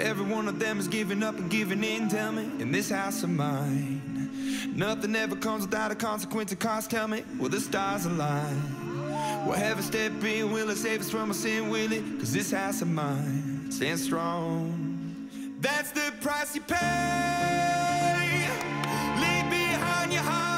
every one of them is giving up and giving in. Tell me, in this house of mine, nothing ever comes without a consequence of cost. Tell me, will the stars align? Will heaven step in? Will it save us from our sin? Will it? 'Cause this house of mine stands strong. That's the price you pay. Leave behind your heart